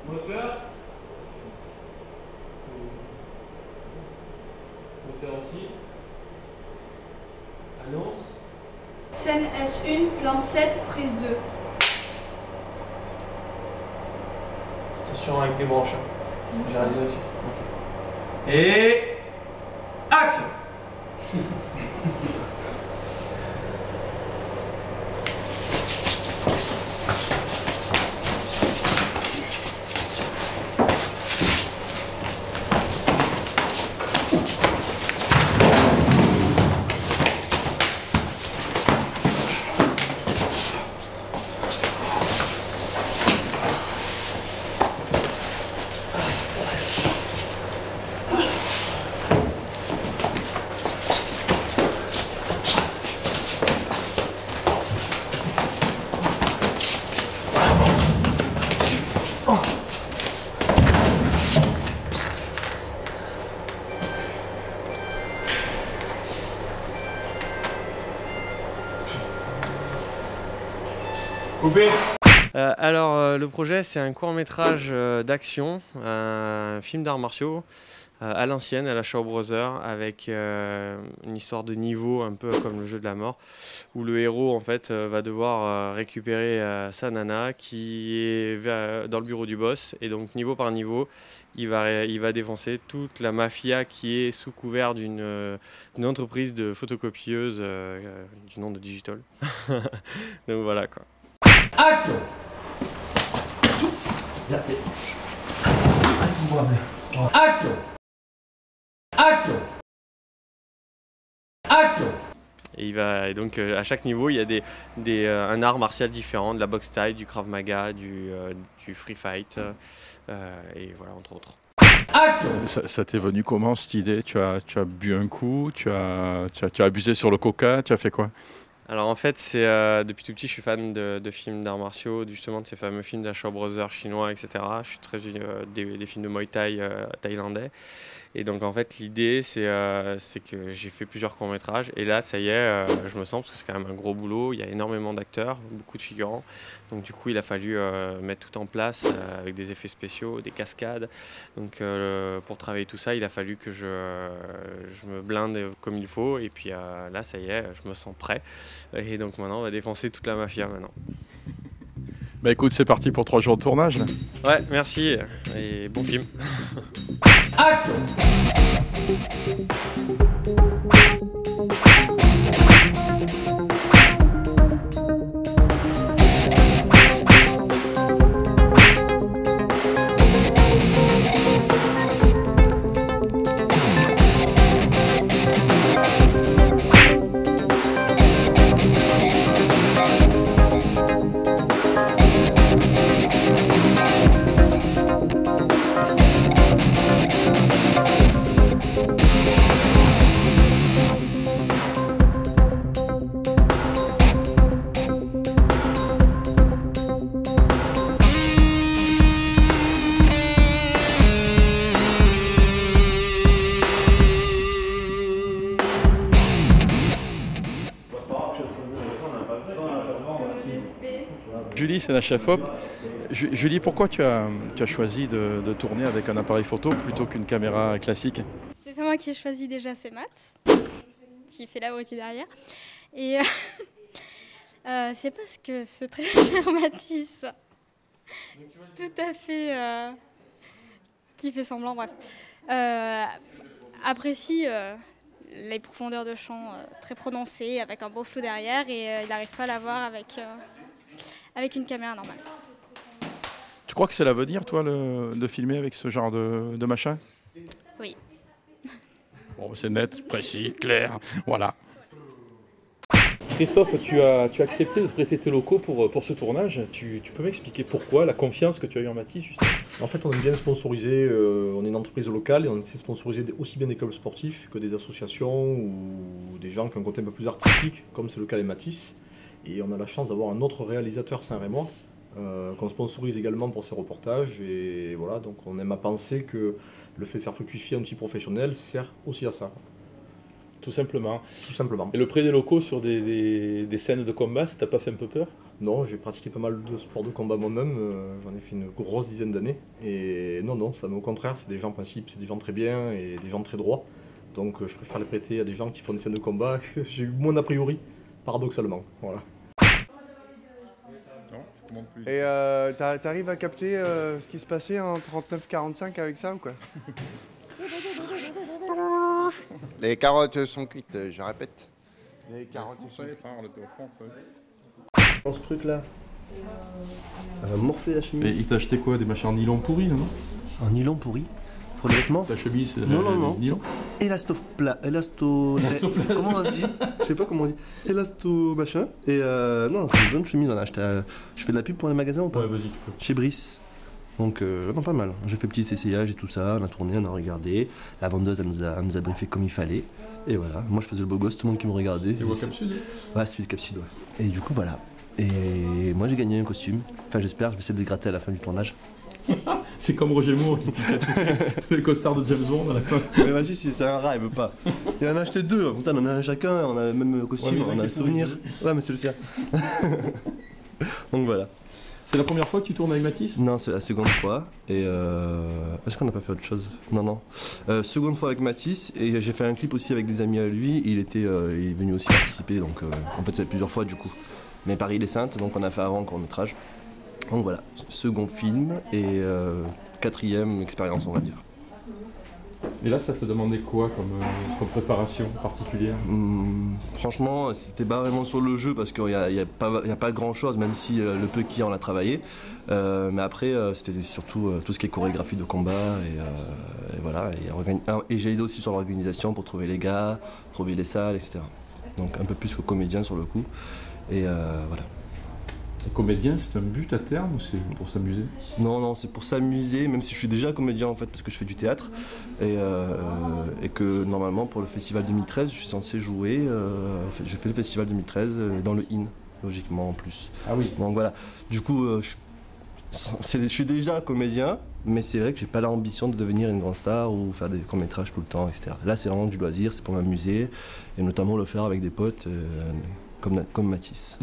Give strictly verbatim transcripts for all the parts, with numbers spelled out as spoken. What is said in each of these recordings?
Moteur. Moteur aussi. Annonce. Scène S un, plan sept, prise deux. Attention avec les branches. Hein. J'ai rien dit aussi. Ok. Et. Action. Coupé. Euh, alors euh, le projet c'est un court métrage euh, d'action, un film d'arts martiaux euh, à l'ancienne, à la Shaw Brothers, avec euh, une histoire de niveau un peu comme le jeu de la mort, où le héros en fait euh, va devoir euh, récupérer euh, sa nana qui est vers, dans le bureau du boss, et donc niveau par niveau il va, il va défoncer toute la mafia qui est sous couvert d'une euh, entreprise de photocopieuse euh, euh, du nom de Digital. Donc voilà quoi. Action. Action. Action. Action. Et, il va, et donc euh, à chaque niveau, il y a des, des, euh, un art martial différent, de la boxe thaï, du krav maga, du, euh, du free fight, euh, et voilà, entre autres. Action. Ça, ça t'est venu comment cette idée? tu as, tu as bu un coup, tu as, tu, as, tu as abusé sur le coca, tu as fait quoi? Alors en fait, c'est euh, depuis tout petit, je suis fan de, de films d'arts martiaux, justement de ces fameux films de la Shaw Brothers chinois, et cetera. Je suis très euh, des, des films de Muay Thai euh, thaïlandais. Et donc en fait, l'idée, c'est euh, que j'ai fait plusieurs courts-métrages. Et là, ça y est, euh, je me sens, parce que c'est quand même un gros boulot. Il y a énormément d'acteurs, beaucoup de figurants. Donc du coup, il a fallu euh, mettre tout en place euh, avec des effets spéciaux, des cascades. Donc euh, pour travailler tout ça, il a fallu que je, euh, je me blinde comme il faut. Et puis euh, là, ça y est, je me sens prêt. Et donc maintenant, on va défoncer toute la mafia maintenant. Bah écoute, c'est parti pour trois jours de tournage là. Ouais, merci et bon film. Action. Julie, c'est la chef op. Julie, pourquoi tu as, tu as choisi de, de tourner avec un appareil photo plutôt qu'une caméra classique? C'est pas moi qui ai choisi déjà, c'est Matt, qui fait la beauté derrière. Et euh, euh, c'est parce que ce très cher Mathis, tout à fait, euh, qui fait semblant, bref, euh, apprécie euh, les profondeurs de champ euh, très prononcées, avec un beau flou derrière, et euh, il n'arrive pas à l'avoir avec... Euh, avec une caméra normale. Tu crois que c'est l'avenir, toi, le, de filmer avec ce genre de, de machin? Oui. Bon, c'est net, précis, clair, voilà. Christophe, tu as, tu as accepté de prêter tes locaux pour, pour ce tournage. Tu, tu peux m'expliquer pourquoi, la confiance que tu as eue en Mathis, justement? En fait, on aime bien sponsoriser, euh, on est une entreprise locale et on essaie de sponsoriser aussi bien des clubs sportifs que des associations ou des gens qui ont un côté un peu plus artistique, comme c'est le cas des Mathis. Et on a la chance d'avoir un autre réalisateur Saint-Rémois euh, qu'on sponsorise également pour ses reportages. Et voilà, donc on aime à penser que le fait de faire fructifier un petit professionnel sert aussi à ça. Tout simplement. Tout simplement. Et le prêt des locaux sur des, des, des scènes de combat, ça t'a pas fait un peu peur? Non, j'ai pratiqué pas mal de sports de combat moi-même, euh, j'en ai fait une grosse dizaine d'années. Et non, non, ça, au contraire, c'est des gens en principe, c'est des gens très bien et des gens très droits. Donc euh, je préfère les prêter à des gens qui font des scènes de combat que j'ai eu moins a priori, paradoxalement. Voilà. Non, je commande plus. Et euh, t'a- t'arrives à capter euh, ce qui se passait en trente-neuf quarante-cinq avec ça ou quoi? Les carottes sont cuites, je répète. Les carottes sont cuites. Dans ce truc là, euh, morfler la Et chemise. il t'a acheté quoi? Des machins en nylon pourri, non? En nylon pourri. Pour les vêtements. Ta chemise, c'est Non, non, non. nylon. Élastopla... Élasto... Élastoplast. Comment on dit? Je sais pas comment on dit. Élasto machin. Et euh, non, c'est une bonne chemise. On a acheté à- Je fais de la pub pour les magasins ou pas? Ouais, vas-y, tu peux. Chez Brice. Donc, euh, non, pas mal. J'ai fait petit essayage et tout ça. On a tourné, on a regardé. La vendeuse, elle nous a, elle nous a briefé comme il fallait. Et voilà. Moi, je faisais le beau gosse, tout le monde qui me regardait. Tu vois Cap Sud? Ouais, celui de Cap Sud, ouais. Et du coup, voilà. Et moi, j'ai gagné un costume. Enfin, j'espère. Je vais essayer de le gratter à la fin du tournage. C'est comme Roger Moore qui piquait tous les- tous les costards de James Bond à la fin. Mais imagine si c'est un rat, il veut pas. Il en a acheté deux, comme ça on en a un chacun, on a le même costume, Ouais, mais on a un qui est souvenir. pourri. Ouais, mais c'est le sien. Donc voilà. C'est la première fois que tu tournes avec Mathis? Non, c'est la seconde fois. Et euh... est-ce qu'on n'a pas fait autre chose? Non, non. Euh, seconde fois avec Mathis, et j'ai fait un clip aussi avec des amis à lui. Il était, euh, il est venu aussi participer, donc euh, en fait, c'est plusieurs fois du coup. Mais Paris les Saintes, donc on a fait avant court métrage. Donc voilà, second film et euh, quatrième expérience, on va dire. Et là, ça te demandait quoi comme, euh, comme préparation particulière? Hum, franchement, c'était pas vraiment sur le jeu parce qu'il n'y a, il y a pas, il y a pas grand chose, même si euh, le peu qu'il y a, on l'a travaillé. Euh, mais après, euh, c'était surtout euh, tout ce qui est chorégraphie de combat. Et, euh, et voilà. Et, organi- ah, et j'ai aidé aussi sur l'organisation pour trouver les gars, trouver les salles, et cetera. Donc un peu plus que comédien sur le coup. Et euh, voilà. Et comédien, c'est un but à terme ou c'est pour s'amuser? Non, non, c'est pour s'amuser, même si je suis déjà comédien en fait, parce que je fais du théâtre. Et, euh, et que normalement, pour le festival deux mille treize, je suis censé jouer. Euh, je fais le festival deux mille treize dans le I N, logiquement en plus. Ah oui. Donc voilà. Du coup, euh, je, c'est- je suis déjà comédien, mais c'est vrai que j'ai pas l'ambition de devenir une grande star ou faire des courts-métrages tout le temps, et cetera. Là, c'est vraiment du loisir, c'est pour m'amuser, et notamment le faire avec des potes euh, comme, comme Mathis.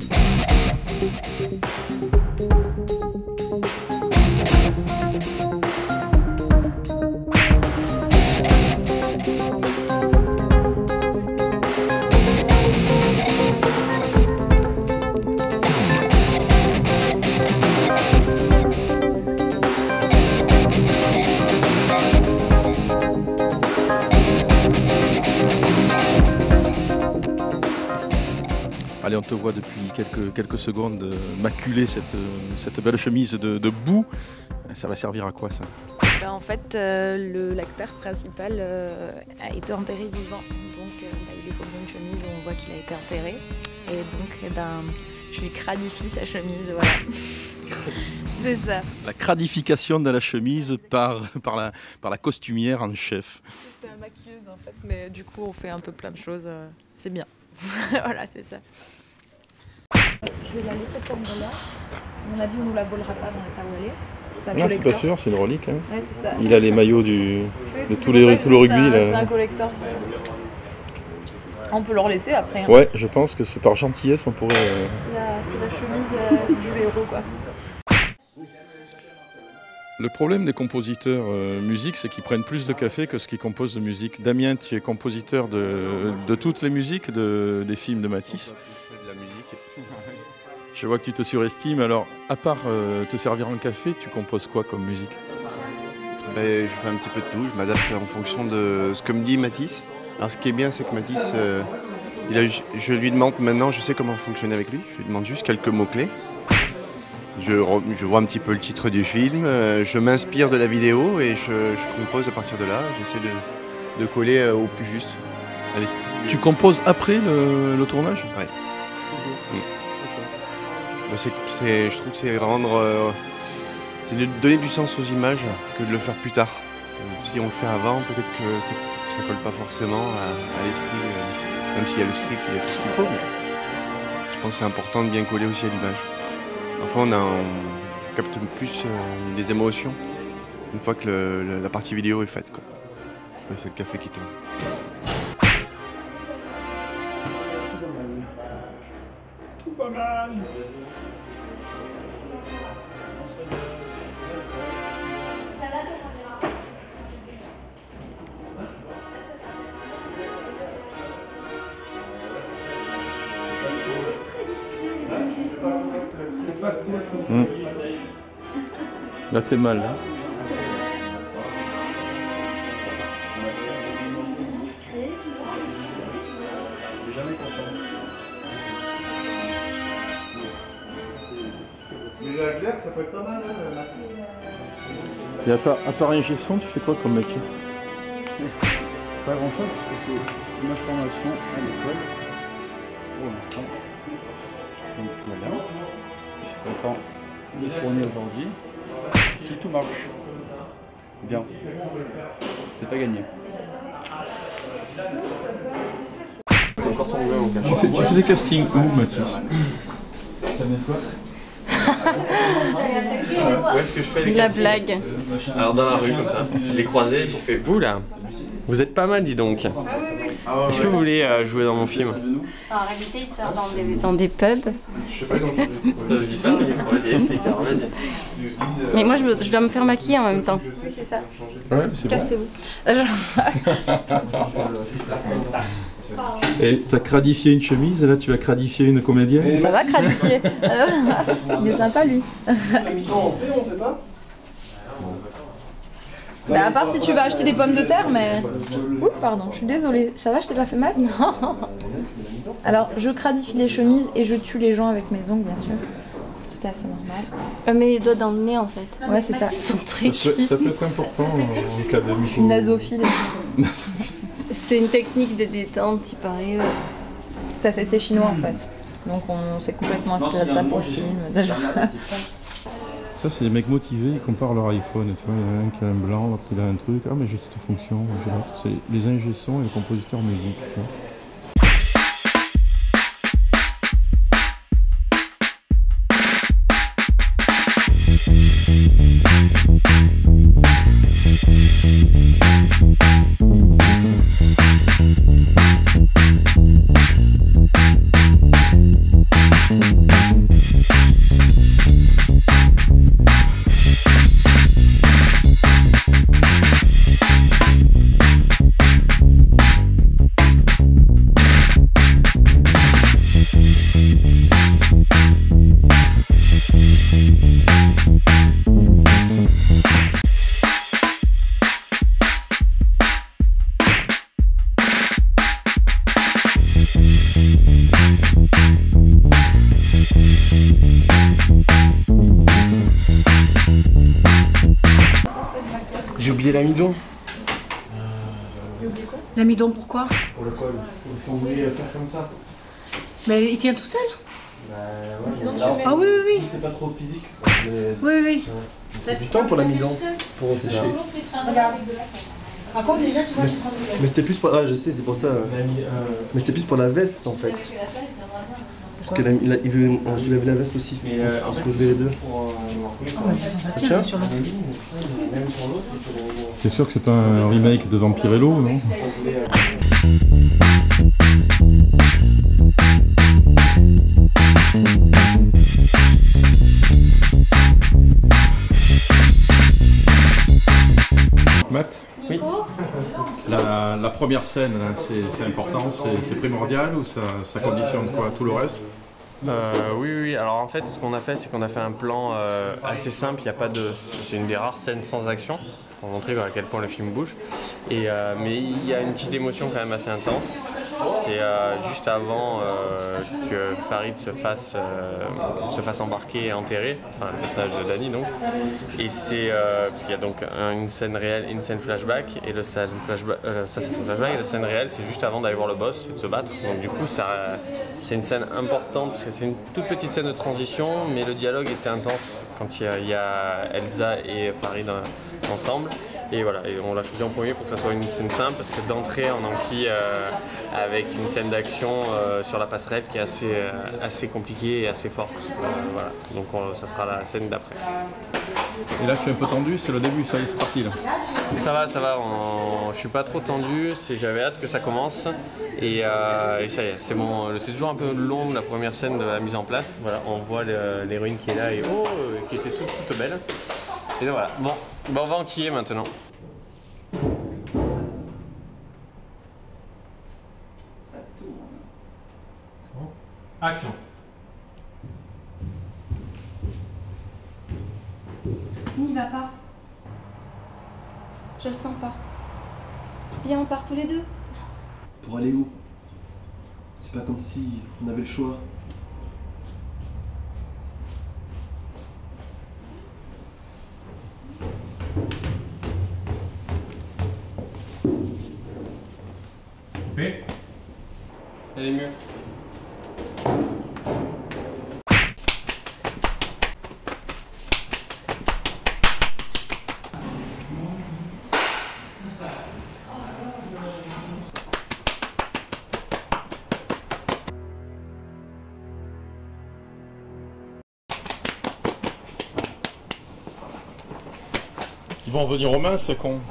Allez, on te voit depuis quelques, quelques secondes euh, maculer cette, euh, cette belle chemise de, de boue. Ça va servir à quoi ça? Ben, en fait, euh, le- l'acteur principal euh, a été enterré vivant, donc euh, ben, il lui faut bien une chemise où on voit qu'il a été enterré. Et donc, eh ben, je lui cradifie sa chemise, voilà. C'est ça. La cradification de la chemise par, par, la, par la costumière en chef. C'était un maquilleuse en fait, mais du coup, on fait un peu plein de choses. euh, c'est bien. Voilà, c'est ça. Je vais la laisser tomber là. À mon avis, on ne nous la volera pas dans l'état où elle est. C'est un Non, c'est collector. pas sûr, c'est une relique. Hein. Ouais, c'est ça. Il a les maillots du, Oui, de c'est tous pour les, ça que tout le c'est rugby. un- Là. C'est un collector. c'est ça. On peut leur laisser après. Hein. Ouais, je pense que c'est par gentillesse, on pourrait. euh, La- C'est la chemise euh, du héros, quoi. Le problème des compositeurs euh, musique, c'est qu'ils prennent plus de café que ce qu'ils composent de musique. Damien, tu es compositeur de, de toutes les musiques de, des films de Mathis. De la musique. Je vois que tu te surestimes. Alors, à part euh, te servir un café, tu composes quoi comme musique? Ben, je fais un petit peu de tout, je m'adapte en fonction de ce que me dit Mathis. Alors ce qui est bien, c'est que Mathis, euh, il a, je lui demande maintenant, je sais comment fonctionner avec lui, je lui demande juste quelques mots-clés. Je, re- je vois un petit peu le titre du film, euh, je m'inspire de la vidéo et je, je compose à partir de là. J'essaie de, de coller euh, au plus juste à l'esprit. Tu composes après le, le tournage? Ouais. Mm. Ben, c'est- c'est- je trouve que c'est rendre, euh, c'est de donner du sens aux images que de le faire plus tard. Euh, si on le fait avant, peut-être que c'est- ça colle pas forcément à, à l'esprit, euh, même s'il y a le script, il y a tout ce qu'il faut. Mais je pense que c'est important de bien coller aussi à l'image. Enfin, on, a, on capte plus euh, les émotions une fois que le- le- la partie vidéo est faite, quoi. Ouais, c'est le café qui tourne. Tout va mal. Mmh. Là, t'es mal, là. Mais la glaire, ça peut être pas mal, hein. Et à part, à part ingé son, tu fais quoi comme métier? Pas grand chose parce que c'est ma formation à l'école pour l'instant. Donc voilà. Je suis content de tourner aujourd'hui. Si tout marche bien, c'est pas gagné. T'es encore tombé mon gars. Tu fais, tu fais des castings où, Mathis? Ça vient de quoi? Où est-ce que je fais les La castings? blague. Alors dans la rue comme ça, je l'ai croisé, j'ai fait vous là, vous êtes pas mal dis donc. Est-ce que vous voulez euh, jouer dans mon film? En réalité, il sort dans des, dans des pubs. Je sais pas comment je dis pas, vas-y explique, alors vas-y. Mais moi, je, me- je dois me faire maquiller en même temps. Oui, c'est ça. Ouais, c'est bon. Cassez-vous. Et t'as cradifié une chemise, et là tu vas cradifier une comédienne? Ça va cradifier. Il est sympa lui. On fait, on fait pas? Bah à part si tu vas acheter des pommes de terre, mais... Ouh, pardon, je suis désolée. Ça va, je t'ai pas fait mal? Non. Alors, je cradifie les chemises et je tue les gens avec mes ongles, bien sûr. C'est tout à fait normal. Euh, mais les doigts dans le nez, en fait. Ouais, c'est ça. Ils sont Ça très peut, cuits. ça peut être important en, en cas de Je suis nasophile. C'est une technique de détente, il paraît. Ouais. Tout à fait, c'est chinois en fait. Donc on s'est complètement inspiré de ça pour le film. Déjà. Ça, c'est des mecs motivés, ils comparent leur iPhone, tu vois, il y en a un qui a un blanc, l'autre qui a un truc, ah mais j'ai cette fonction, moi, j'ai l'autre. C'est les ingé sons et les compositeurs musique, tu vois. J'ai oublié l'amidon. L'amidon, pourquoi? Pour le col. Si on voulait faire comme ça. Mais il tient tout seul? Bah ouais. Sinon, mais tu alors, mets- Ah oui, oui, oui. C'est pas trop physique. Oui, oui, oui. Il faut du temps pour l'amidon. Pour sécher. Regarde. Par contre, déjà, tu vois, tu prends ce Mais c'était plus pour... Ah, je sais, c'est pour ça. Mais c'était plus pour la veste, en fait. Parce qu'il il veut on soulève la veste aussi. Mais euh, on en fait, soulever les deux. Tiens. C'est sûr que c'est pas un remake de Vampirello, non? Matt? Oui. La, la première scène, c'est important, c'est primordial ou ça, ça conditionne quoi, tout le reste? Euh, oui, oui, alors en fait, ce qu'on a fait, c'est qu'on a fait un plan euh, assez simple. Il y a pas de, c'est une des rares scènes sans action pour montrer à quel point le film bouge. Et, euh, mais il y a une petite émotion quand même assez intense. C'est euh, juste avant euh, que Farid se fasse, euh, se fasse embarquer et enterrer, enfin le personnage de Danny donc. Et c'est euh, parce qu'il y a donc un- une scène réelle et une scène flashback. Et le scène flashback, euh, ça c'est son flashback et la scène réelle c'est juste avant d'aller voir le boss et de se battre. Donc du coup ça, c'est une scène importante parce que c'est une toute petite scène de transition, mais le dialogue était intense quand il y a, il y a Elsa et Farid euh, ensemble. Et voilà, et on l'a choisi en premier pour que ça soit une scène simple parce que d'entrée on enquille euh, avec une scène d'action euh, sur la passerelle qui est assez, euh, assez compliquée et assez forte. Euh, voilà. Donc on- ça sera la scène d'après. Et là tu es un peu tendu, c'est le début, ça y est, c'est parti là. Ça va, ça va, on- je suis pas trop tendu, c'est- j'avais hâte que ça commence et, euh, et ça y est, c'est bon. C'est toujours un peu long la première scène de la mise en place. Voilà, on voit le- l'héroïne qui est là et oh, euh, qui était toute, toute belle. Et donc voilà, bon, bon on va enquiller maintenant. Action. N'y va pas. Je le sens pas. Viens, on part tous les deux. Pour aller où? C'est pas comme si on avait le choix. Coupé. Elle est mûre. Ils vont en venir aux mains, c'est con.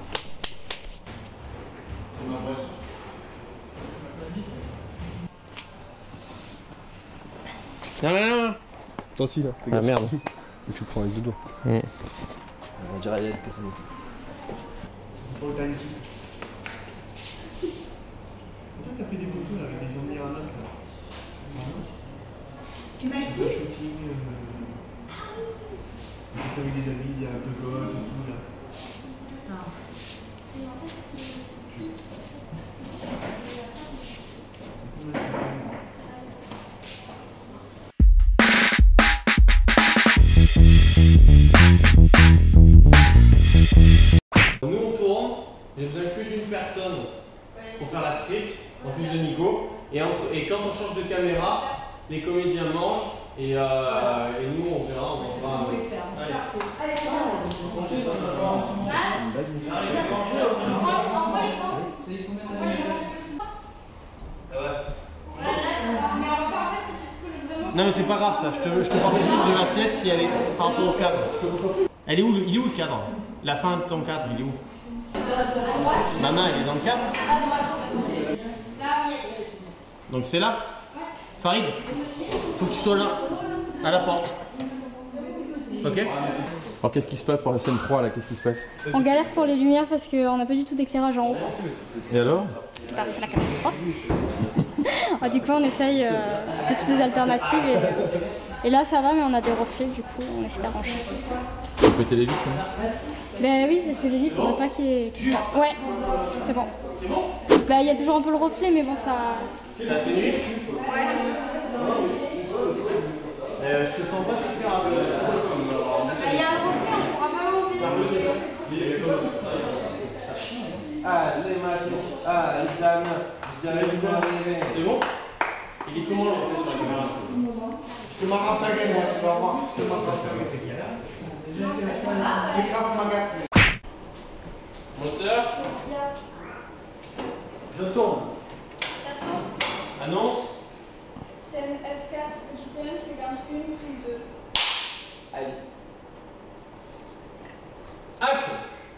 Non, non, non. Toi aussi là. Ah merde. Tu le prends avec deux doigts. Mmh. On dirait à l'aide que c'est. Pourquoi t'as fait des photos là, avec des gens de Miramas là? Tu m'as dit? Avec des amis, il y a un peu gosse et tout là. Nous on tourne, j'ai besoin que d'une personne pour faire la script, en plus de Nico. Et, entre, et quand on change de caméra, les comédiens mangent et, euh, et nous on verra, on va. Allez. Non mais c'est pas grave ça, je te, je te parle juste de la tête si elle est par rapport au cadre. Elle est où le, il est où le cadre? La fin de ton cadre, il est où? Ma main, elle est dans le cadre? Donc c'est là? Farid, faut que tu sois là, à la porte. Ok? Alors qu'est-ce qui se passe pour la scène trois là? Qu'est-ce qui se passe? On galère pour les lumières parce qu'on n'a pas du tout d'éclairage en haut. Et alors? Bah, c'est la catastrophe. Ah, du coup, on essaye euh, de toutes les alternatives et, et là ça va, mais on a des reflets, du coup, on essaie d'arranger. Tu peux péter les vitres hein? Ben oui, c'est ce que j'ai dit, il faudrait pas qu'il y ait. Qu ouais, c'est bon. C'est bon? Ben il y a toujours un peu le reflet, mais bon, ça. Ça atténue? Ouais. Euh, je te sens pas super avec. Il y a un reflet, on pourra pas monter. Ah, les machins, ah, les dames, vous allez vous arriver. C'est bon? Il est comment le reflet sur la caméra? Je te m'attrape ta gueule, moi, tu vas voir. Je te m'attrape ta gueule. Je t'écrape ma gueule. Moteur. Je tourne. Annonce. Scène F quatre, petit un, séquence un, prise deux. Allez. Action.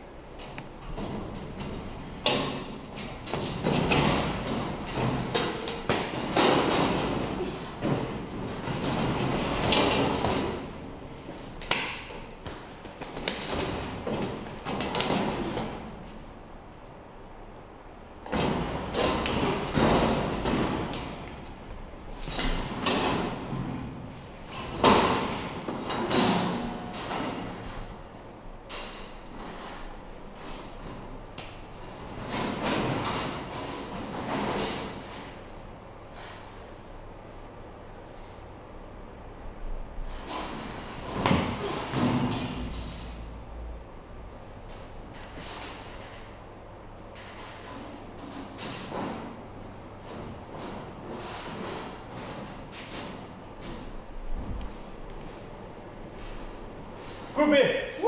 Coupé.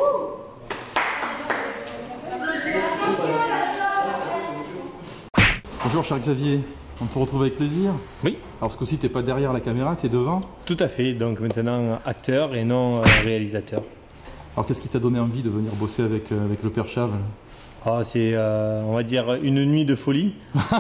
Bonjour cher Xavier, on te retrouve avec plaisir. Oui. Alors ce coup-ci t'es pas derrière la caméra, t'es devant. Tout à fait, donc maintenant acteur et non euh, réalisateur. Alors qu'est-ce qui t'a donné envie de venir bosser avec, euh, avec le Père Chave? Oh, c'est, euh, on va dire, une nuit de folie.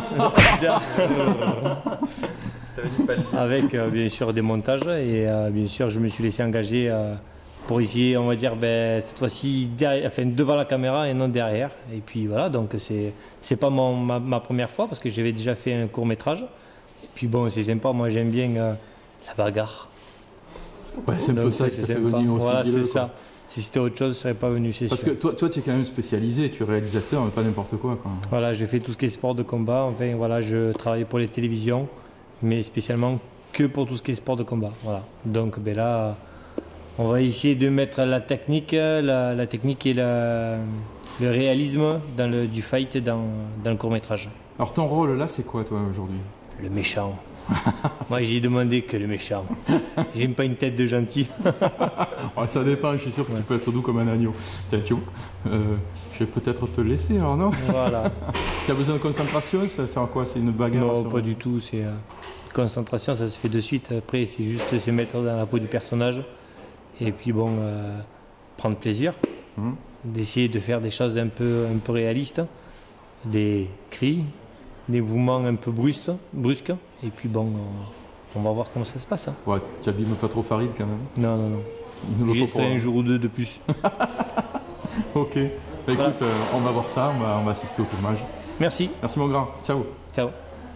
Avec euh, bien sûr des montages et euh, bien sûr je me suis laissé engager euh, pour essayer, on va dire, ben, cette fois-ci enfin, devant la caméra et non derrière. Et puis voilà, donc c'est c'est pas mon, ma, ma première fois parce que j'avais déjà fait un court métrage. Et puis bon, c'est sympa, moi j'aime bien euh, la bagarre. Ouais, c'est un peu Donc, ça qui c'est t'a fait sympa. venir aussi. Voilà, dis-le, c'est quoi. ça. Si c'était autre chose, je ne serais pas venu, c'est Parce sûr. que toi, toi, tu es quand même spécialisé, tu es réalisateur, mais pas n'importe quoi, quoi. Voilà, je fais tout ce qui est sport de combat. Enfin, voilà, je travaille pour les télévisions, mais spécialement que pour tout ce qui est sport de combat. Voilà. Donc ben là, on va essayer de mettre la technique, la, la technique et la, le réalisme dans le, du fight dans, dans le court-métrage. Alors ton rôle là, c'est quoi toi aujourd'hui? Le méchant. Moi, j'ai demandé que le méchant. J'aime pas une tête de gentil. Ouais, ça dépend, je suis sûr que ouais. Tu peux être doux comme un agneau. Tiens, tu vois, euh, je vais peut-être te laisser alors, non? Voilà. Tu as besoin de concentration, ça va faire quoi? C'est une bagarre? Non, pas du tout. C'est euh, concentration, ça se fait de suite. Après, c'est juste se mettre dans la peau du personnage. Et puis bon, euh, prendre plaisir. Mmh. D'essayer de faire des choses un peu, un peu réalistes. Des cris, des mouvements un peu brusques, brusques. Et puis bon, on, on va voir comment ça se passe. Hein. Ouais, tu abîmes pas trop Farid quand même. Non, non, non. J'y essaierai un jour ou deux de plus. Ok. Bah, écoute, voilà. euh, on va voir ça, on va, on va assister au tournage. Merci. Merci mon grand. Ciao. Ciao.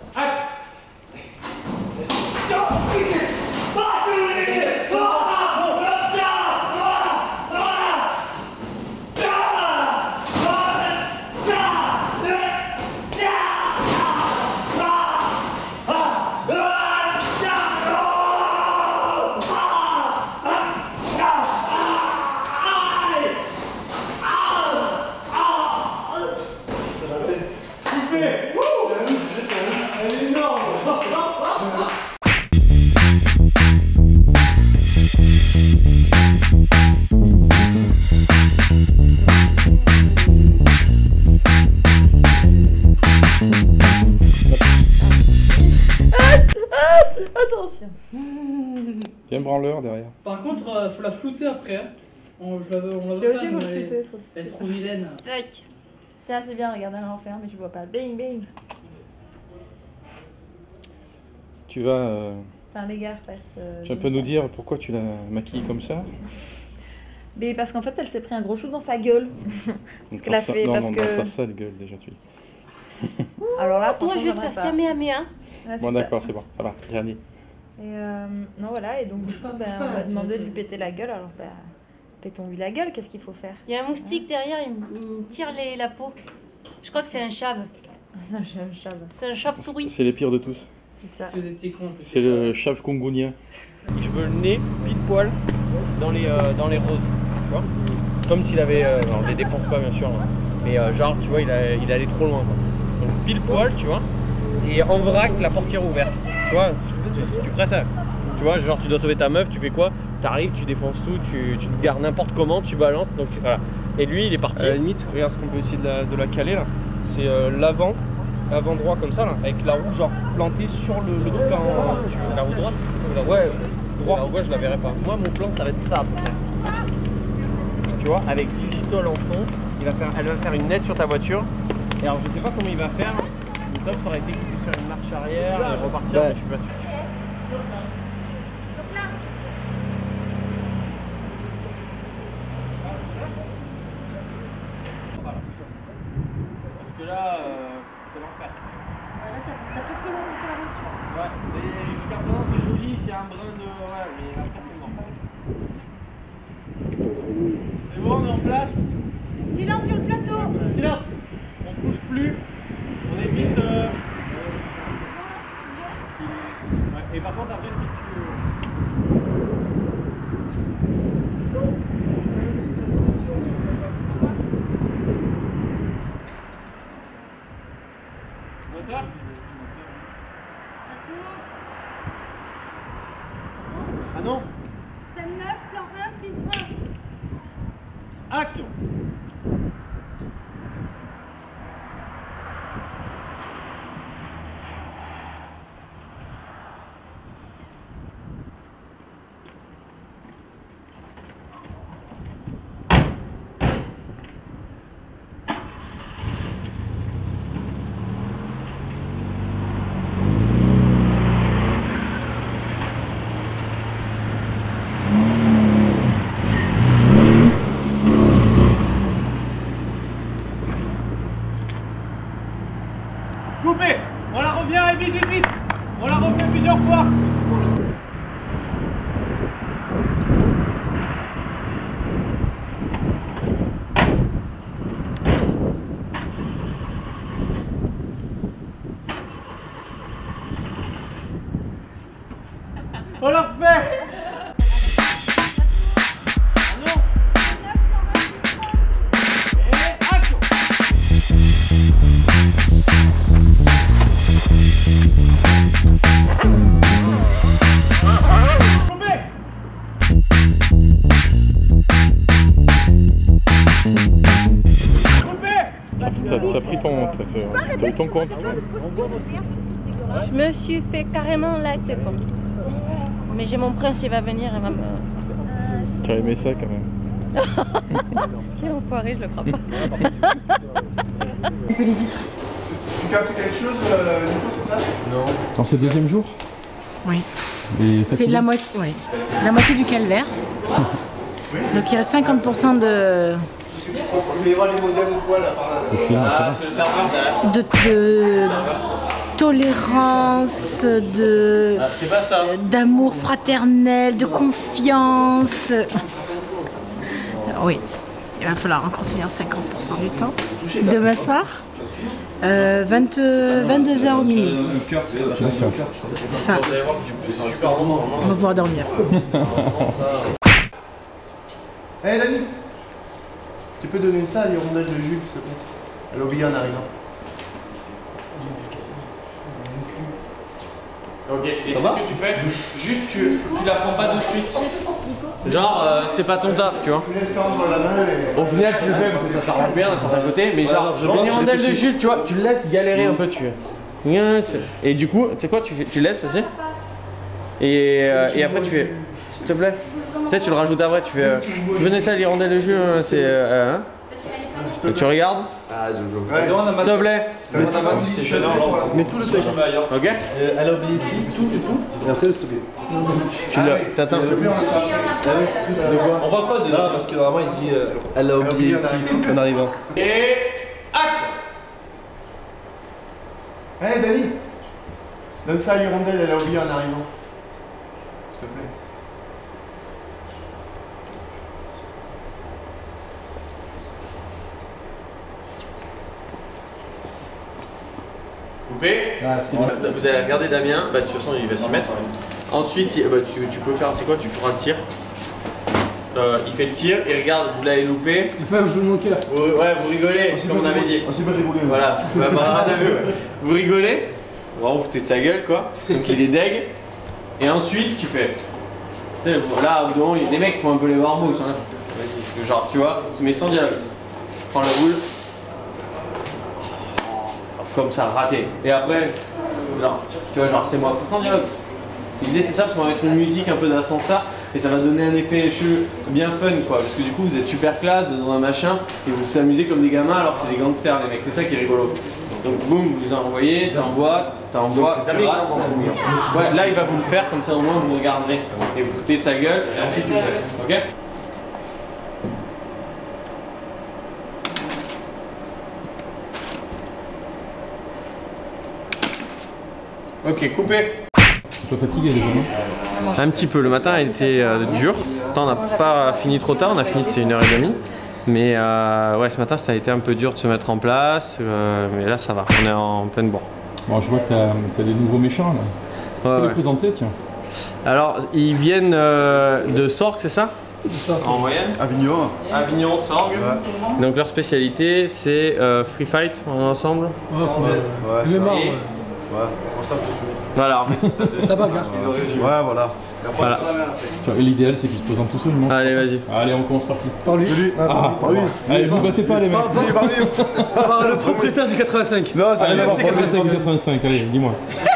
Attention. Bien branleur derrière. Par contre, euh, faut la flouter après. Hein. On, je l'avais, on Je vais aussi vous le flouter. Elle est trop vilaine. Tiens, c'est bien, regarde, elle en fait un, mais tu vois pas. Bing, bing. Tu vas. Euh... Enfin, les gars, passe. Euh, tu vas un peu nous dire pourquoi tu la maquilles comme ça? Mais parce qu'en fait, elle s'est pris un gros chou dans sa gueule. Parce qu'elle a fait. Non, parce non, que... dans sa sale gueule déjà, tu dis. Alors là, toi, je vais te faire fermer à mes. Hein. Ouais, bon, d'accord, c'est bon, ça va, j'ai rien dit. Et euh, non, voilà, et donc du coup, ben, on m'a demandé de lui péter la gueule. Alors, ben, pétons-lui la gueule, qu'est-ce qu'il faut faire? Il y a un moustique derrière, il, il me tire les, la peau. Je crois que c'est un chave. C'est un chave. C'est un chave-souris. C'est les pires de tous. C'est ça. C'est le chave congounien. Je veux le nez pile poil dans les, euh, dans les roses, tu vois. Comme s'il avait. Euh, alors, je les défonce pas, bien sûr. Hein. Mais euh, genre, tu vois, il, a, il allait trop loin. Quoi. Donc, pile poil, tu vois. Et en vrac, la portière ouverte. Tu vois, tu, tu ferais ça. Tu vois, genre, tu dois sauver ta meuf, tu fais quoi? T'arrives, tu défonces tout, tu, tu te gardes n'importe comment, tu balances. Donc voilà. Et lui, il est parti. À la limite, regarde ce qu'on peut essayer de la, de la caler là. C'est euh, l'avant. Avant droit comme ça là, avec la roue genre plantée sur le, le truc en... Tu, la roue droite la, ouais, droit. La roue gauche je la verrai pas. Moi mon plan ça va être ça à peu près. Tu vois, avec Digitol en fond, il va faire, elle va faire une nette sur ta voiture. Et alors je sais pas comment il va faire. Le top ça aurait été qu'il puisse faire une marche arrière et repartir, ouais. Mais je suis pas sûr. Parce que là... Euh... c'est l'enfer. Ouais, là, t'as presque l'ombre sur la voiture. Ouais, mais jusqu'à présent c'est joli, s'il y a un brin de... Ouais, mais après c'est mort. C'est bon, on est en place. Silence sur le plateau. Silence. On bouge plus. On évite... Euh... Ouais, et par contre après, si tu... Moteur. Annonce. Scène neuf, plan un, prise un. Action. fait, tu as eu ton compte, toi. Je me suis fait carrément l'acte quoi. Mais j'ai mon prince, il va venir, il va me... Tu as aimé ça quand même. Quel enfoiré, je le crois pas. Tu captes quelque chose, euh, Nico, c'est ça? Non. Dans ce deuxième jour? Oui. Et C'est la moitié, oui. La moitié du calvaire. Donc il reste cinquante pour cent de... Il y aura les modèles ou quoi là par là? Ah, c'est le serveur derrière. de, de tolérance, de Ah, c'est pas ça. d'amour fraternel, de confiance. Oui, il va falloir encore tenir cinquante pour cent du temps. Demain soir, euh, vingt, vingt-deux heures au minuit. Enfin, on va pouvoir dormir. Hé hey, Dani, tu peux donner ça à l'hirondelle de Jules, s'il te plaît? Elle a oublié en arrivant. Ok, et qu'est-ce que tu fais? Juste, tu, tu la prends pas de suite. Genre, euh, c'est pas ton taf, tu vois. Au final, tu le fais parce que ça t'arrange bien d'un certain côté, mais genre, une hirondelle de Jules, tu vois, tu le laisses galérer un peu dessus. Et du coup, tu sais quoi, tu, fais, tu le laisses, vas-y. Et, euh, et après, tu fais, s'il te plaît. Peut-être tu le rajoutes après, tu fais, euh, venez ça, l'hirondelle de Jules, c'est. Euh, hein. Et tu regardes. Ah, je joue. S'il te plaît. Mais tout le texte. Ok. Euh, elle a oublié ici, tout et tout. Et après, c'est bien. Tu l'as. T'attends. On voit quoi de... Ah, parce que normalement il dit euh, elle a oublié ici en arrivant. Et. Action. Hé hey, Dani, donne ça à l'hirondelle, elle a oublié en arrivant. S'il te plaît. Coupé. Ah, vous allez regarder Damien, bah, de toute façon il va s'y mettre. Ensuite bah, tu, tu peux faire, tu sais quoi, tu feras un tir. Euh, il fait le tir, et regarde, vous l'avez loupé. Il fait un peu de mon cœur. Ouais, vous rigolez, comme on avait dit. On s'est pas rigolé. Voilà, bah, bah, vous rigolez, bon, vous foutez de sa gueule quoi, donc il est deg. Et ensuite tu fais. Là, au bout d'un moment, les mecs font un peu les warmousses. Hein. Genre, tu vois, mais sans dialogue. Prends la boule. Comme ça, raté. Et après, genre, tu vois, genre, c'est moi, sans dialogue. L'idée, c'est ça, parce qu'on va mettre une musique un peu d'ascenseur et ça va donner un effet cheveux bien fun, quoi. Parce que du coup, vous êtes super classe dans un machin et vous vous amusez comme des gamins alors que c'est des gangsters, les mecs. C'est ça qui est rigolo. Donc, boum, vous envoyez, t'envoies, t'envoies, tu rates. Ouais, là, il va vous le faire, comme ça, au moins, vous regarderez. Et vous foutez de sa gueule et ensuite, vous le faites. Ok? Ok, coupé. Un peu fatigué déjà, non? Un petit peu, le matin a été euh, dur. Pourtant, on n'a pas fini trop tard, on a fini, c'était une heure et demie. Mais euh, ouais, ce matin, ça a été un peu dur de se mettre en place. Euh, mais là, ça va, on est en pleine bourre. Bon, je vois que tu as, as des nouveaux méchants là. Tu ouais, peux ouais. les présenter, tiens. Alors, ils viennent euh, de Sorgues, c'est ça? C'est ça, en moyenne. Avignon. Avignon, Sorgues. Ouais. Donc, leur spécialité, c'est euh, free fight en ensemble. Ouais, quoi. Ouais, c'est ouais. Ouais, on se tape dessus. Voilà, en fait, la bagarre. Ouais, voilà. Voilà. Et l'idéal, c'est qu'ils se présentent tout seuls, non? Allez, vas-y. Allez, on commence par qui? Par lui. Ah, par lui. Allez, vous battez pas les mecs. Par, par, par, par le propriétaire du quatre-vingt-cinq. Non, ça allez, va. c'est quatre-vingt-cinq. quatre-vingt-cinq, allez, dis-moi.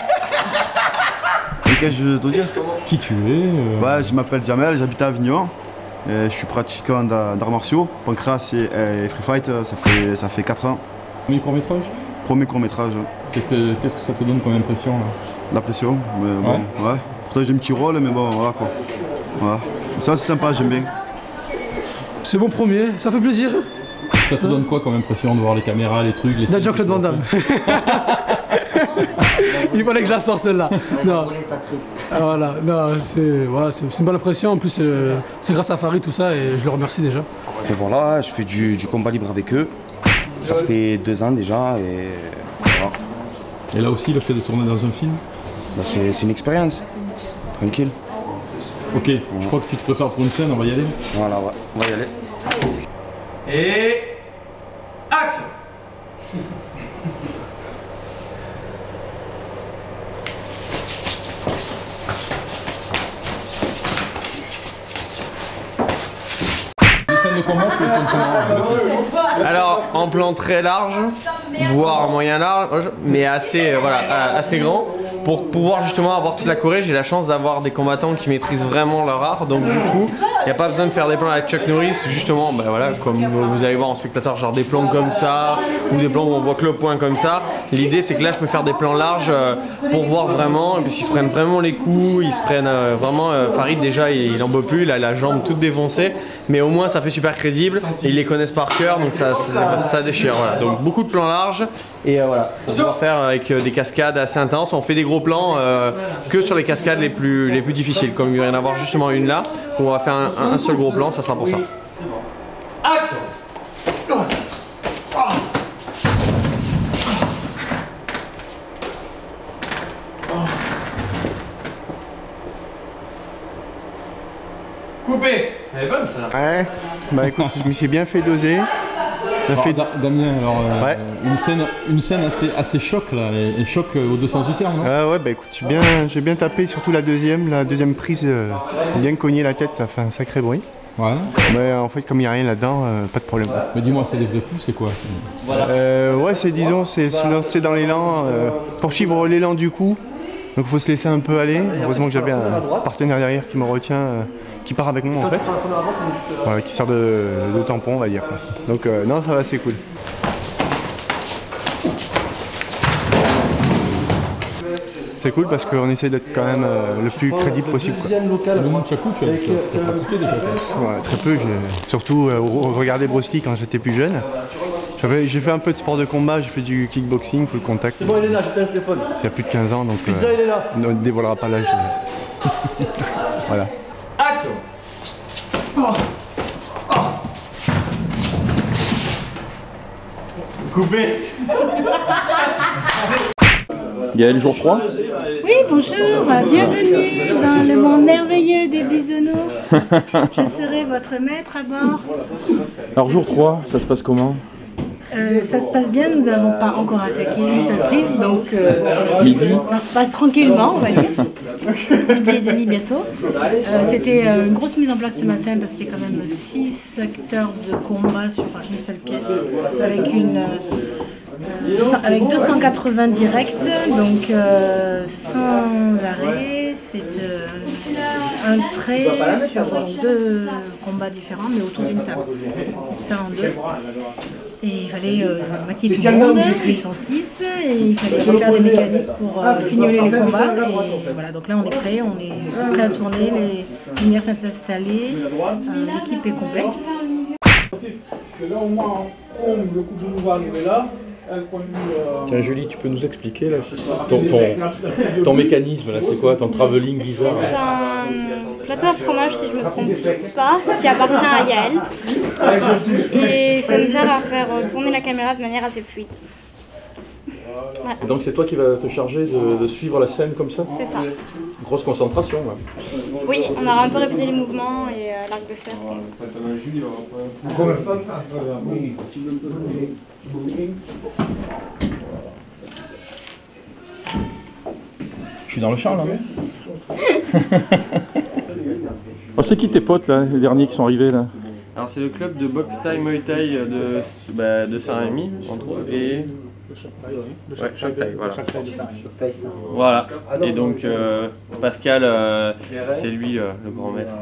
Et qu'est-ce que je veux te dire? Qui tu es euh... Ouais, je m'appelle Jamel, j'habite à Avignon. Et je suis pratiquant d'arts martiaux. Pancras et, et Free Fight, ça fait, ça fait quatre ans. Premier court-métrage? Premier court-métrage. Qu'est-ce que, qu'est-ce que ça te donne comme impression là? La pression, mais bon, ouais. ouais. Pourtant j'ai un petit rôle, mais bon, voilà quoi. Voilà. Ça c'est sympa, j'aime bien. C'est mon premier, ça fait plaisir. Ça te donne quoi comme impression de voir les caméras, les trucs, les... La Jean-Claude Van Damme. Il fallait que je la sorte celle-là. Non. Ah, voilà, non, c'est ouais, une bonne impression. En plus, euh, c'est grâce à Farid tout ça et je le remercie déjà. Et voilà, je fais du, du combat libre avec eux. Ça fait deux ans déjà et voilà. Et là aussi, le fait de tourner dans un film, bah, c'est une expérience. Tranquille. Ok, ouais. Je crois que tu te prépares pour une scène, on va y aller. Voilà, ouais, on va y aller. Et... action. Les scènes de combat, tu es Alors, en plan très large, voire moyen large, mais assez, euh, voilà, assez grand. Pour pouvoir justement avoir toute la Corée, j'ai la chance d'avoir des combattants qui maîtrisent vraiment leur art. Donc du coup, il n'y a pas besoin de faire des plans avec Chuck Norris, justement, ben voilà, comme vous allez voir en spectateur, genre des plans comme ça, ou des plans où on voit que le point comme ça. L'idée c'est que là je peux faire des plans larges euh, pour voir vraiment, parce qu'ils se prennent vraiment les coups, ils se prennent euh, vraiment, euh, Farid déjà il, il en peut plus, il a la jambe toute défoncée, mais au moins ça fait super crédible, et ils les connaissent par cœur, donc ça, ça, ça déchire. Voilà. Donc beaucoup de plans larges, et euh, voilà, on va faire avec euh, des cascades assez intenses, on fait des gros plans euh, que sur les cascades les plus, les plus difficiles, comme il va y en avoir justement une là, où on va faire un, un seul gros plan, ça sera pour ça. Action! Coupé! Elle est bonne ça! Ouais, bah écoute, je me suis bien fait doser. Alors, fait... Da Damien, alors, euh, ouais. une scène, une scène assez, assez choc là, et, et choc euh, au deux sens du terme, non? Ah ouais, bah écoute, j'ai bien, j'ai bien tapé, surtout la deuxième, la deuxième prise, euh, bien cogné la tête, ça fait un sacré bruit. Ouais. Mais en fait, comme il n'y a rien là-dedans, euh, pas de problème. Mais dis-moi, c'est des vrais coups, c'est quoi? euh, Ouais, c'est disons, c'est se lancer dans l'élan, euh, poursuivre l'élan du coup. Donc il faut se laisser un peu aller. Heureusement que j'avais un partenaire derrière qui me retient, euh, qui part avec moi en fait. Voilà, qui sert de, de tampon on va dire. Quoi. Donc euh, non, ça va, c'est cool. C'est cool parce qu'on essaie d'être quand même euh, le plus crédible possible. Quoi. Le nunchaku, tu as, tu as pratiqué déjà? Ouais, très peu, surtout euh, regarder Bruce Lee quand j'étais plus jeune. J'ai fait un peu de sport de combat, j'ai fait du kickboxing, full contact. C'est bon, il est là, j'ai le téléphone. Il y a plus de quinze ans, donc Pizza, euh, il est là. On ne dévoilera pas l'âge. Voilà. Action. Oh. Oh. Coupé. Gaël, jour trois. Oui, bonjour, bienvenue dans le monde merveilleux des bisounours. Je serai votre maître à bord. Alors jour trois, ça se passe comment? Euh, ça se passe bien, nous n'avons pas encore attaqué une seule prise, donc euh, midi. Ça se passe tranquillement, on va dire. Midi et demi bientôt. Euh, C'était euh, une grosse mise en place ce matin parce qu'il y a quand même six secteurs de combat sur une seule pièce, avec une... Euh, avec deux cent quatre-vingts directs, donc euh, sans arrêt, c'est euh, un trait sur deux combats différents, mais autour d'une table, ça en deux. Et il fallait euh, maquiller tout le monde, ils sont six, et il fallait refaire des mécaniques pour euh, fignoler les combats. Et voilà, donc là on est prêt, on est prêt à tourner, les lumières sont installées, euh, l'équipe est complète. Là au moins, on, le coup de genou va arriver là. Tiens Julie, tu peux nous expliquer là, ton, ton, ton mécanisme là, c'est quoi ton travelling bizarre? C'est un plateau à fromage si je me trompe pas, qui appartient à Yael. Et ça nous sert à faire tourner la caméra de manière assez fluide. Voilà. Et donc c'est toi qui vas te charger de, de suivre la scène comme ça? C'est ça. Grosse concentration là. Oui, on aura un peu répété les mouvements et euh, l'arc de cercle. Je suis dans le champ là, non? Oh, c'est qui tes potes là, les derniers qui sont arrivés là? Alors c'est le club de boxe Thai Muay Thai de, bah, de Saint-Rémy, entre autres, et... Ouais, Choc Thai, voilà. Voilà, et donc euh, Pascal, euh, c'est lui euh, le grand maître.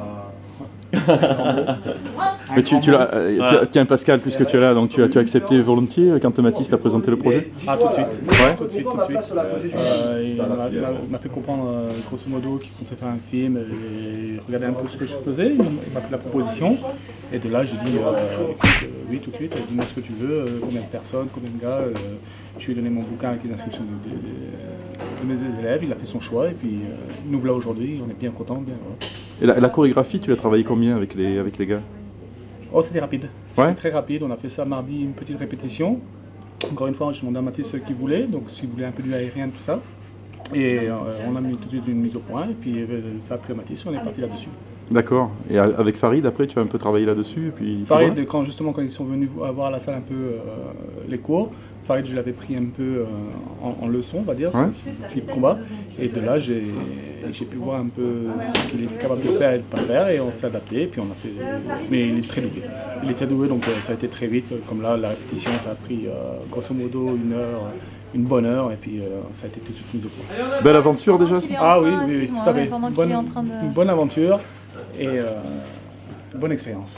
Mais tu, tu l'as, euh, voilà. Tiens Pascal, puisque tu es là, donc tu as, tu as accepté volontiers quand Mathis t'a présenté le projet? Ah, tout de suite. Ouais. Tout de suite, tout de suite. Euh, il m'a fait comprendre euh, grosso modo qu'il comptait faire un film et regarder un peu ce que je faisais. Il m'a fait la proposition et de là j'ai dit euh, écoute, euh, oui tout de suite, dis-moi ce que tu veux, euh, combien de personnes, combien de gars. Euh, je lui ai donné mon bouquin avec les inscriptions de, de, de, de mes élèves, il a fait son choix et puis euh, nous voilà aujourd'hui, on est bien contents. Bien, ouais. Et la, la chorégraphie, tu l'as travaillé combien avec les, avec les gars? Oh, c'était rapide. C'était ouais. très rapide. On a fait ça mardi, une petite répétition. Encore une fois, je demandé à Mathis ce qu'il voulait, donc s'il voulait un peu du aérien, tout ça. Et euh, on a mis tout de suite une mise au point, et puis euh, ça a pris à Mathis, on est parti là-dessus. D'accord. Et avec Farid, après, tu as un peu travaillé là-dessus et puis. Farid, quand, justement, quand ils sont venus voir à la salle un peu euh, les cours, Farid, je l'avais pris un peu euh, en, en leçon, on va dire, ouais. ce clip combat. Et de là, j'ai pu voir un peu ce qu'il était capable de faire et de ne pas faire, et on s'est adapté. Et puis on a fait. Mais il est très doué. Il était doué, donc ça a été très vite. Comme là, la répétition, ça a pris euh, grosso modo une heure, une bonne heure, et puis euh, ça a été tout de suite mis au point. Belle aventure déjà ça? Ah oui, oui, oui, tout à fait. Bonne, est en train de... Une bonne aventure et euh, une bonne expérience.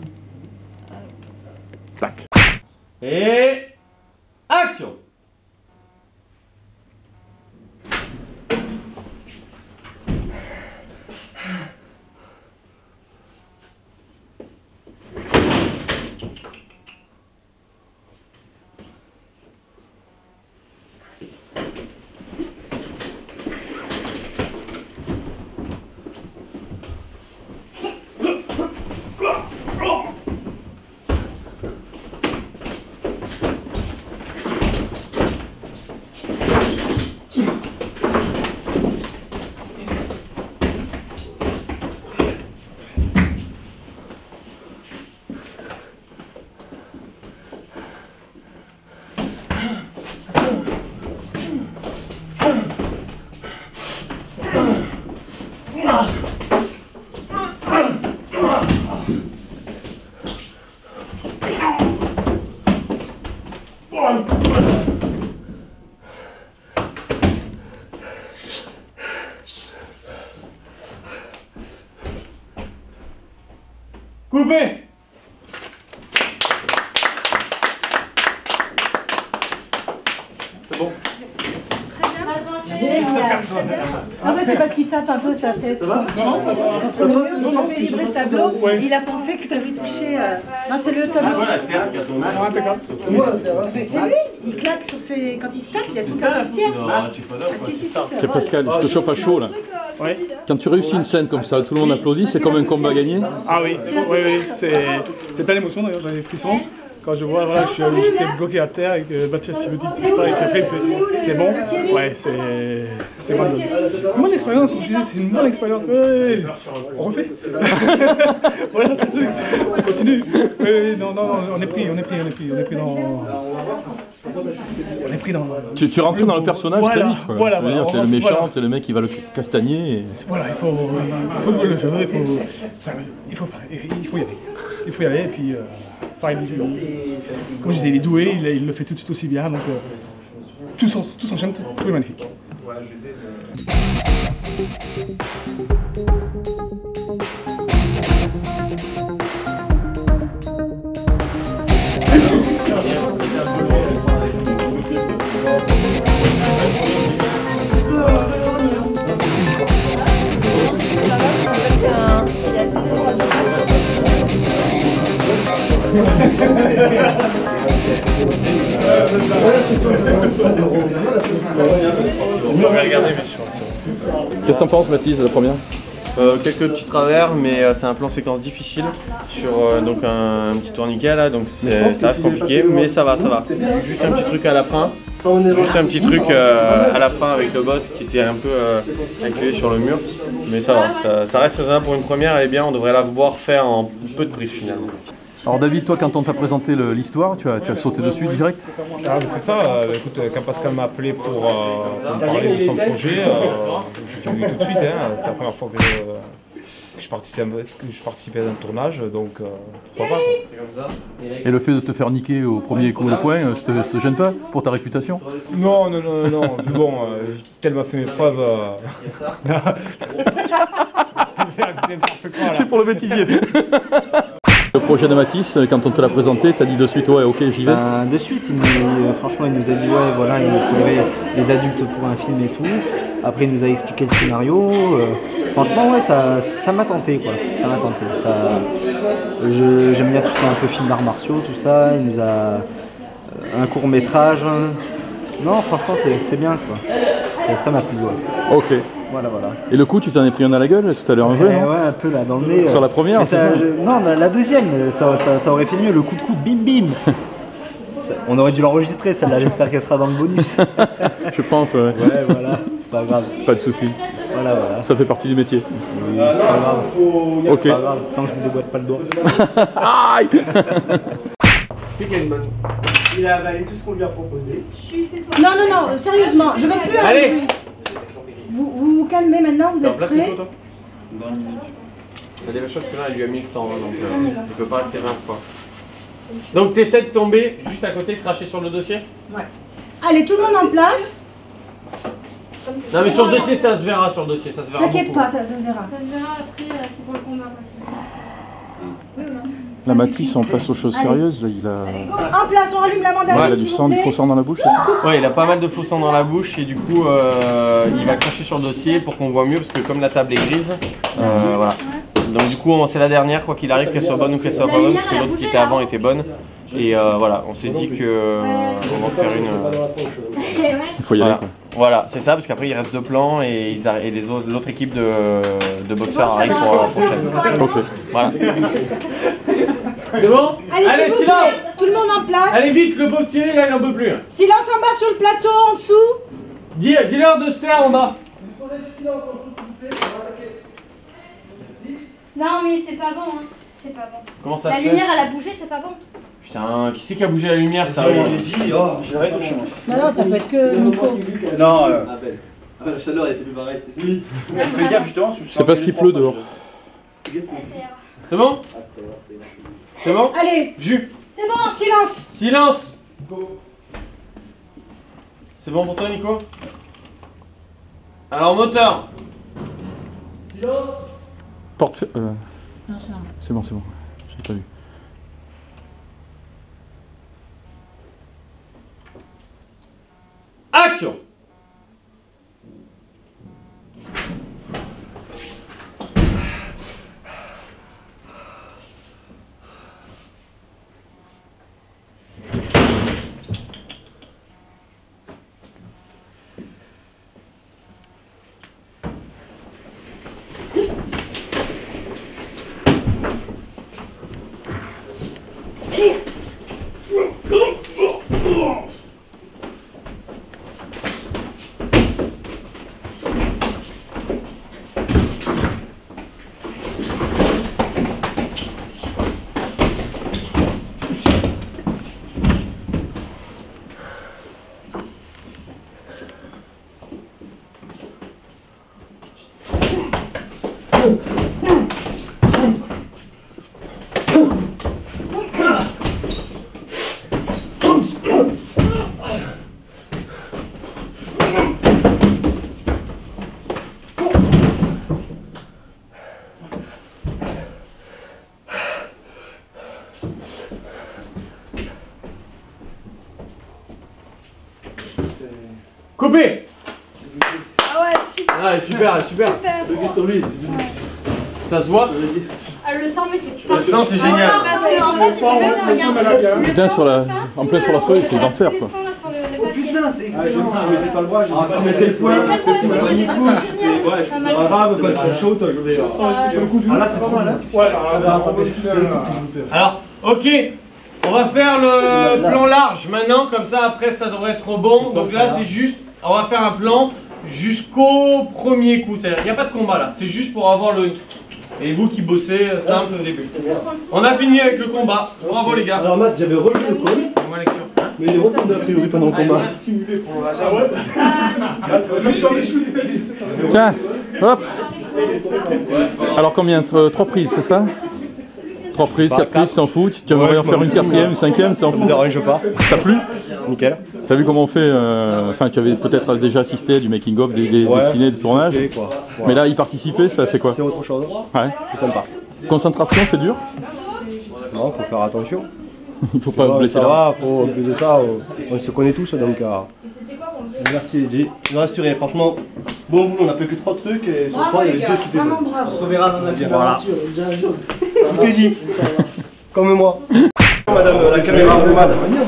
Tac. Et action. Coupé. C'est bon. En fait, c'est parce qu'il tape un peu sa tête. Ça va? Non, quand on a fait vibrer le tableau, il a pensé que tu avais touché. Euh... Non, c'est le tableau. C'est la terre qui a tombé. Non, impeccable. Mais c'est lui, il claque sur ses. Quand il se tape, il y a tout ça, un poussière. Ah, tu peux Ah, si, si, si, C'est Pascal, je te chope à chaud là. Ouais. Quand tu réussis une scène comme ça, tout le monde applaudit, c'est comme un combat gagné. Ah oui, oui, oui, c'est plein d'émotions d'ailleurs, j'avais des frissons. Quand je vois, voilà, j'étais bloqué à terre et que Baptiste me dit que je parle avec Café, c'est bon. Ouais, c'est grandiose. Une bonne expérience, comme je disais, c'est une bonne expérience. Ouais, on refait. Voilà, c'est le truc. On continue. Oui, oui, non, non, non, on est pris, on est pris, on est pris, on est pris dans. On est pris dans. Tu, tu rentres dans le personnage voilà, très vite. Quoi. Voilà, voilà, voilà, t'es le méchant, voilà. T'es le mec qui va le castagner. Et... Voilà, il faut, il faut jouer le jeu, il faut, il faut, il faut y aller. Il faut y aller, et puis. Euh, Pareil, comme je disais, il est doué, il, il le fait tout de suite aussi bien, donc euh, tout s'enchaîne, tout, tout est magnifique. Qu'est-ce que t'en penses, Mathis, de la première? Euh, quelques petits travers, mais euh, c'est un plan séquence difficile sur euh, donc un, un petit tourniquet là, donc ça reste compliqué, mais ça va, ça va. Juste un petit truc à la fin, juste un petit truc euh, à la fin avec le boss qui était un peu euh, incliné sur le mur, mais ça va, ça, ça reste raisonnable pour une première, elle est bien, on devrait la voir faire en peu de prise finalement. Alors David, toi quand on t'a présenté l'histoire, tu as, tu as sauté dessus direct? Ah, c'est ça, euh, écoute, quand Pascal m'a appelé pour, euh, pour me parler de son projet, euh, j'ai dit oui tout de suite, hein, c'est la première fois que, euh, que, je participais, que je participais à un tournage, donc euh, pourquoi pas. Et le fait de te faire niquer au premier coup de poing, ça te, te gêne pas pour ta réputation? Non, non, non, non, mais bon, euh, tel m'a fait mes preuves. Euh... C'est pour le bêtisier. Le projet de Mathis, quand on te l'a présenté, t'as dit de suite ouais ok j'y vais? Ben, de suite, il nous, franchement il nous a dit ouais voilà il nous faudrait des adultes pour un film et tout. Après il nous a expliqué le scénario. Euh, franchement ouais ça ça m'a tenté quoi, ça m'a tenté. Ça, j'aime bien tout ça un peu film d'arts martiaux, tout ça. Il nous a euh, un court métrage. Non franchement c'est bien quoi. Ça m'a plu ouais. Ok. Voilà, voilà. Et le coup, tu t'en es pris un à la gueule tout à l'heure en vrai, non? Ouais, un peu là, dans le nez. Sur la première, c'est ça, ça je... Non, la deuxième, ça, ça, ça aurait fait mieux, le coup de coude, bim bim. Ça, on aurait dû l'enregistrer, celle-là, j'espère qu'elle sera dans le bonus. Je pense, ouais. Ouais, voilà, c'est pas grave. Pas de soucis. Voilà, voilà. Ça fait partie du métier. Oui, c'est pas grave. Ok. C'est pas grave, tant que je me déboîte pas le doigt. Aïe. C'est quelle bonne. Il a avalé tout ce qu'on lui a proposé. Non, non, non, sérieusement, je veux plus Allez. avec lui. Vous, vous vous calmez maintenant, vous êtes prêts? Il y a des choses que là, il lui a mis le sang, donc euh, il peut pas rester vingt fois. Donc tu essaies de tomber juste à côté, de cracher sur le dossier? Ouais. Allez, tout le monde en place. Non mais sur le dossier, ça se verra, sur le dossier, ça se verra. T'inquiète beaucoup. pas, ça, ça se verra. Ça se verra après, euh, c'est pour le combat aussi. Oui, oui. La matrice, on passe aux choses Allez. sérieuses. Là, il a... En place, on rallume la mandarine, Ouais, il a du s'il sang, vous du plaît. faux sang dans la bouche, c'est ça? Ouais, il a pas mal de faux sang dans la bouche et du coup, euh, il va cracher sur le dossier pour qu'on voit mieux parce que comme la table est grise, euh, voilà. Donc du coup, c'est la dernière, quoi qu'il arrive, qu'elle soit bonne ou qu'elle soit pas bonne, parce que l'autre qui était avant était bonne. Et euh, voilà, on s'est dit que euh, on va faire une. Euh... Il faut y aller. Voilà, voilà c'est ça, parce qu'après il reste deux plans et, ils arri- et les autres- l'autre équipe de, de boxeurs arrive pour la prochaine. Ok. Voilà. C'est bon? Allez, Allez, s'il vous silence! plaît, tout le monde en place. Allez vite, le pauvre Thierry là il n'en peut plus. Silence en bas sur le plateau, en dessous. Dis, dis-leur de se taire en bas. Non, mais c'est pas bon, hein. C'est pas bon. Comment ça La se fait? lumière, elle a bougé, c'est pas bon. Putain, qui c'est qui a bougé la lumière ça? dit, oh, j'arrête de chez moi. Non, non, ça peut être que Nico. Non, euh, Ah, la chaleur était plus pareille, c'est ça. oui. Fais gaffe justement. C'est parce qu'il pleut dehors. C'est bon? C'est bon? Allez, Jus. C'est bon. silence. Silence. C'est bon pour toi Nico? Alors moteur. Porte. Euh, Non, c'est normal. c'est bon, c'est bon. J'ai pas vu. Action. Coupé. Ah ouais, super. Ah super, super. Super. Sur lui. Ça se voit? Ah, le sang, mais c'est Le sang, c'est génial. Ah, parce que, en fait, si tu veux, regarde. Putain, sur la... en plein sur la feuille, c'est d'enfer quoi. Oh putain, c'est excellent. Ah, je mettrai pas le bras, je mettrai le poing. Le seul problème, c'est que j'ai des trucs Ouais, je suis pas grave, quand je suis chaud, toi, je vais. Ah là, c'est pas mal, hein? Ouais. Alors, ok. On va faire le plan large maintenant, comme ça après ça devrait être bon. Donc là c'est juste, on va faire un plan jusqu'au premier coup. C'est-à-dire qu'il n'y a pas de combat là, c'est juste pour avoir le... Et vous qui bossez simple au début. On a fini avec le combat, bravo les gars. Alors Matt, j'avais relevé le col, Moi lecture. mais il est retombé a priori pendant le combat. Tiens, hop. Alors combien? Trois trois prises, c'est ça? Trois prises, quatre prises, tu t'en fous? Tu tu aimerais en faire une quatrième, une cinquième, tu t'en fous? Ça me dérange pas. T'as plu? Nickel. T'as vu comment on fait euh, Enfin, tu avais peut-être déjà assisté à du making-of, des, des, Ouais, des ciné, des tournages. fait, quoi. Mais Voilà. là, y participer, ça fait quoi? C'est autre chose. Ouais. C'est sympa. Concentration, c'est dur? Non, faut faire attention. Il faut pas Ouais, blesser ça la... va, faut, en plus de ça, on, on se connaît tous donc. Euh... Merci Eddie, tu m'as rassuré, franchement. Bon boulot, on a fait que trois trucs et sur Bravo, trois, il y les avait gars, deux qui étaient vraiment bons. bravo. On se reverra dans la vie. Voilà. Voilà. Tout est dit. Comme moi. Madame la caméra normale.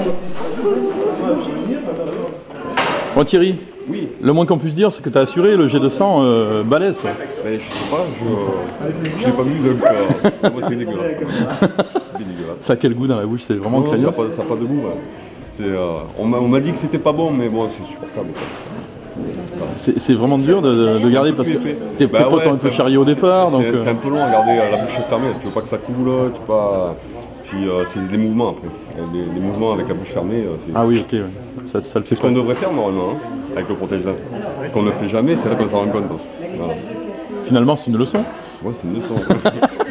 Bon Thierry, oui. Le moins qu'on puisse dire, c'est que tu as assuré le jet de sang euh, balèze quoi. Mais je sais pas, je je l'ai pas vu donc euh, moi c'est dégueulasse. C'est dégueulasse. Ça a quel goût dans la bouche? C'est vraiment non, craignos. ça n'a pas, ça a pas de goût. Ouais. C'est, euh, on m'a on m'a dit que c'était pas bon, mais bon, c'est supportable. Quoi. C'est c'est vraiment dur de, de, de garder parce que tes Bah potes ouais, ont un peu c'est charrié au départ. c'est- donc. C'est euh, un peu long à garder euh, la bouche fermée, tu veux pas que ça coule, tu veux pas. Puis euh, c'est des mouvements après. Les, les mouvements avec la bouche fermée, euh, c'est. Ah oui, ok, ouais. ça, ça le fait C'est ce qu'on pas. devrait faire normalement hein, avec le protège-dents. Qu'on ne fait jamais, c'est là qu'on s'en rend compte. Voilà. Finalement, c'est une leçon. Ouais, c'est une leçon.